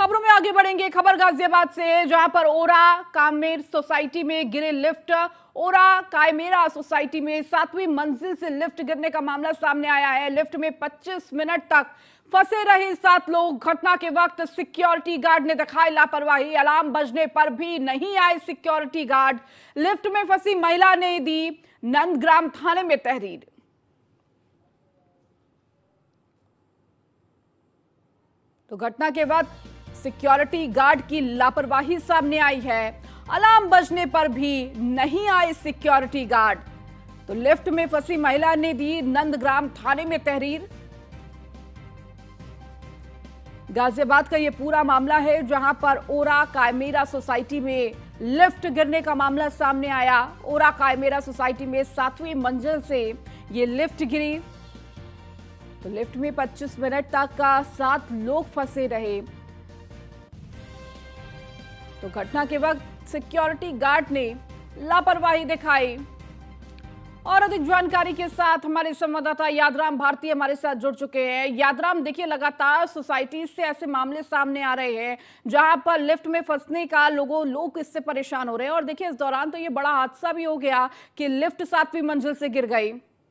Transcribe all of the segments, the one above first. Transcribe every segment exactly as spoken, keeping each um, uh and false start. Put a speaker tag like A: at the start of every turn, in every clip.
A: खबरों में आगे बढ़ेंगे। खबर गाजियाबाद से, जहां पर ओरा कामेर सोसाइटी में गिरे लिफ्ट। ओरा कायमेरा सोसाइटी में सातवीं मंजिल से लिफ्ट गिरने का मामला सामने आया है। लिफ्ट में पच्चीस मिनट तक फंसे रहे सात लोग। घटना के वक्त सिक्योरिटी गार्ड ने दिखाई लापरवाही। अलार्म बजने पर भी नहीं आए सिक्योरिटी गार्ड। लिफ्ट में फंसी महिला ने दी नंदग्राम थाने में तहरीर। तो घटना के बाद सिक्योरिटी गार्ड की लापरवाही सामने आई है। अलार्म बजने पर भी नहीं आए सिक्योरिटी गार्ड। तो लिफ्ट में फंसी महिला ने दी नंदग्राम थाने में तहरीर। गाजियाबाद का यह पूरा मामला है, जहां पर ओरा कायमेरा सोसाइटी में लिफ्ट गिरने का मामला सामने आया। ओरा कायमेरा सोसाइटी में सातवीं मंजिल से ये लिफ्ट गिरी। तो लिफ्ट में पच्चीस मिनट तक का सात लोग फंसे रहे। तो घटना के वक्त सिक्योरिटी गार्ड ने लापरवाही दिखाई। और अधिक जानकारी के साथ हमारे संवाददाता यादराम भारती हमारे साथ जुड़ चुके हैं। यादराम, देखिए, लगातार सोसाइटी से ऐसे मामले सामने आ रहे हैं जहां पर लिफ्ट में फंसने का लोगों लोग इससे परेशान हो रहे हैं। और देखिए, इस दौरान तो ये बड़ा हादसा भी हो गया कि लिफ्ट सातवीं मंजिल से गिर गई।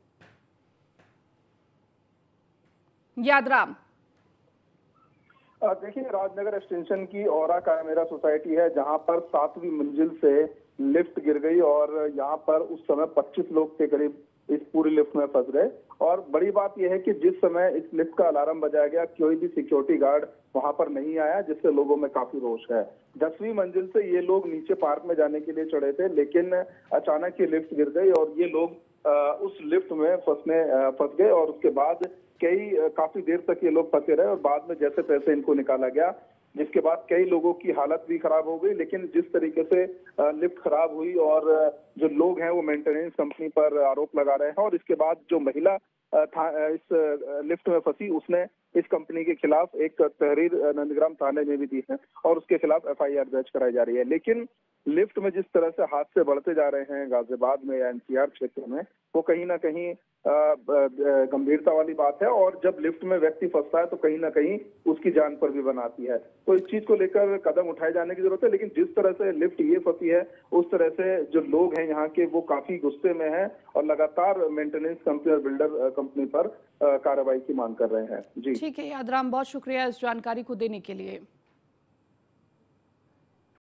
A: यादराम,
B: देखिए, राजनगर एक्सटेंशन की ओरा कायमेरा सोसाइटी है, जहां पर सातवीं मंजिल से लिफ्ट गिर गई और यहां पर उस समय पच्चीस लोग के करीब इस पूरी लिफ्ट में फंस गए। और बड़ी बात यह है कि जिस समय इस लिफ्ट का अलार्म बजाया गया, कोई भी सिक्योरिटी गार्ड वहां पर नहीं आया, जिससे लोगों में काफी रोष है। दसवीं मंजिल से ये लोग नीचे पार्क में जाने के लिए चढ़े थे, लेकिन अचानक ये लिफ्ट गिर गई और ये लोग उस लिफ्ट में फंसने फंस गए। और उसके बाद कई काफी देर तक ये लोग फंसे रहे और बाद में जैसे तैसे इनको निकाला गया, जिसके बाद कई लोगों की हालत भी खराब हो गई। लेकिन जिस तरीके से लिफ्ट खराब हुई और जो लोग हैं वो मेंटेनेंस कंपनी पर आरोप लगा रहे हैं। और इसके बाद जो महिला था इस लिफ्ट में फंसी, उसने इस कंपनी के खिलाफ एक तहरीर नंदग्राम थाने में भी दी है और उसके खिलाफ एफ आई आर दर्ज कराई जा रही है। लेकिन लिफ्ट में जिस तरह से हादसे बढ़ते जा रहे हैं गाजियाबाद में या एन सी आर क्षेत्र में, वो कहीं ना कहीं गंभीरता वाली बात है। और जब लिफ्ट में व्यक्ति फंसता है तो कहीं ना कहीं उसकी जान पर भी बनाती है। तो इस चीज को लेकर कदम उठाए जाने की जरूरत है। लेकिन जिस तरह से लिफ्ट ये फंसी है, उस तरह से जो लोग हैं यहाँ के, वो काफी गुस्से में हैं और लगातार मेंटेनेंस कंपनी और बिल्डर कंपनी पर कार्रवाई की मांग कर रहे हैं। जी
A: ठीक है यादराम, बहुत शुक्रिया इस जानकारी को देने के लिए।